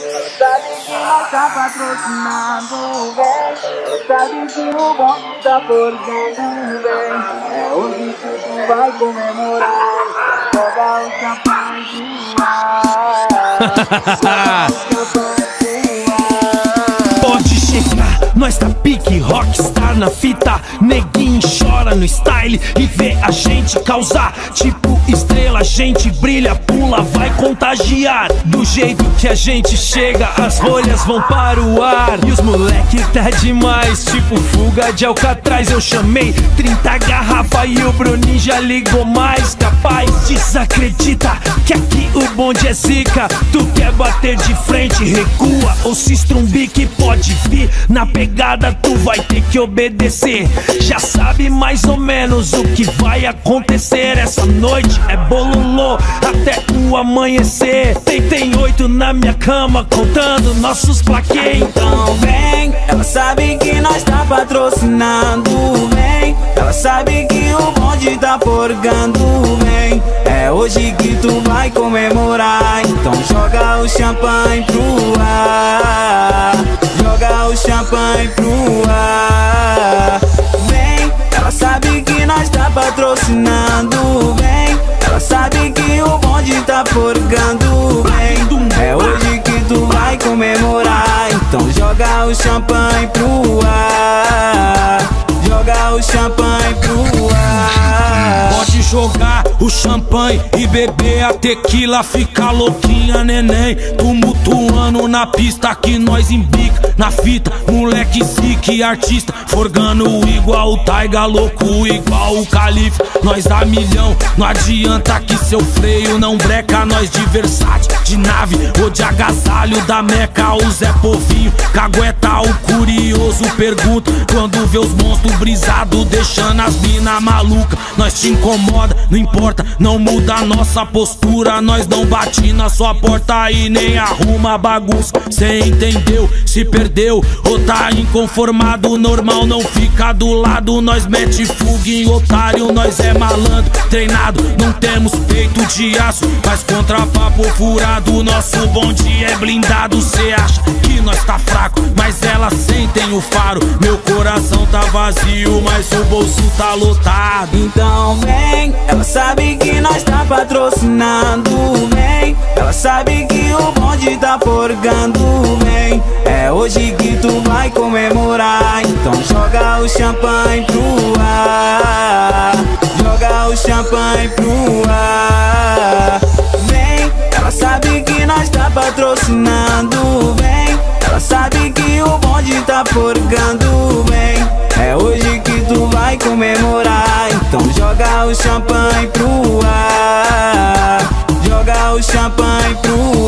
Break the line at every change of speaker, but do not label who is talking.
Sabe que nós tá patrocinando, vem. Sabe que o bonde tá forjando, vem. É hoje que tu vai comemorar. Joga o champanhe pro ar. Joga o champanhe pro ar.
Pode chegar, nós tá pique rockstar na fita. Neguinho chora no style e vê a gente causar. Tipo estrela, a gente brilha, pula, vai contagiar. Do jeito que a gente chega, as rolhas vão para o ar. E os moleque tá demais, tipo fuga de Alcatraz. Eu chamei 30 garrafa e o Bruninho já ligou mais. Capaz, desacredita que aqui o bonde é zica. Tu quer bater de frente, recua ou se estrumbique. Pode vir na pegada, tu vai ter que obedecer. Já sabe mais ou menos o que vai acontecer. Essa noite é bololô até o amanhecer. Tem 8 na minha cama contando nossos plaquês.
Então vem, ela sabe que nós tá patrocinando, vem. Ela sabe que o bonde tá forgando, vem. É hoje que tu vai comemorar. Então joga o champanhe pro ar. Joga o champanhe pro ar. Vem, ela sabe que nós tá patrocinando, vem. Ela sabe que o bonde tá forgando, vem. É hoje que tu vai comemorar. Então joga o champanhe pro ar. Joga o champanhe pro ar.
Pode jogar o champanhe e beber a tequila. Fica louquinha, neném, tumultuando na pista que nós embica. Na fita, moleque zique, artista forgando igual o Taiga, louco igual o Calife. Nós dá milhão, não adianta que seu freio não breca. Nós de Versátil, de nave ou de agasalho da Meca. O Zé Povinho, cagueta, o curioso pergunta quando vê os monstros brisados deixando as mina maluca. Nós te incomoda, não importa, não muda a nossa postura. Nós não bate na sua porta e nem arruma bagunça. Cê entendeu? Se perdeu ou tá inconformado, normal, não fica do lado. Nós mete fuga em otário, nós é malandro, treinado, não temos peito de aço, mas contra papo furado. Nosso bonde é blindado. Cê acha que nós tá fraco, mas elas sentem o faro. Meu coração tá vazio, mas o bolso tá lotado.
Então vem, ela sabe que nós tá patrocinando, vem. Ela sabe que o bonde tá forgando, vem. É hoje que tu vai comemorar. Então joga o champanhe pro ar. Joga o champanhe pro ar. Vem, ela sabe que nós tá patrocinando, vem. Ela sabe que o bonde tá forgando, vem. É hoje que tu vai comemorar. Então joga o champanhe pro ar. Joga o champanhe pro